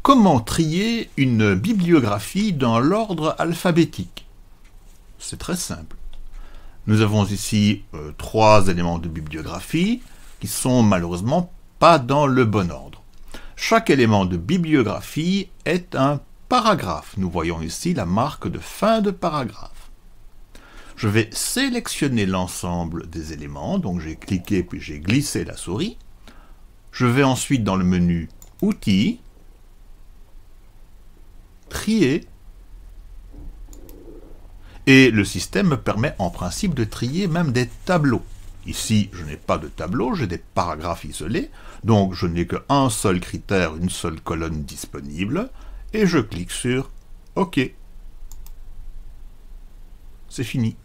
Comment trier une bibliographie dans l'ordre alphabétique? C'est très simple. Nous avons ici 3 éléments de bibliographie qui sont malheureusement pas dans le bon ordre. Chaque élément de bibliographie est un paragraphe. Nous voyons ici la marque de fin de paragraphe. Je vais sélectionner l'ensemble des éléments, donc j'ai cliqué puis j'ai glissé la souris. Je vais ensuite dans le menu Outils, Trier, et le système me permet en principe de trier même des tableaux. Ici, je n'ai pas de tableau, j'ai des paragraphes isolés, donc je n'ai qu'un seul critère, une seule colonne disponible, et je clique sur OK. C'est fini.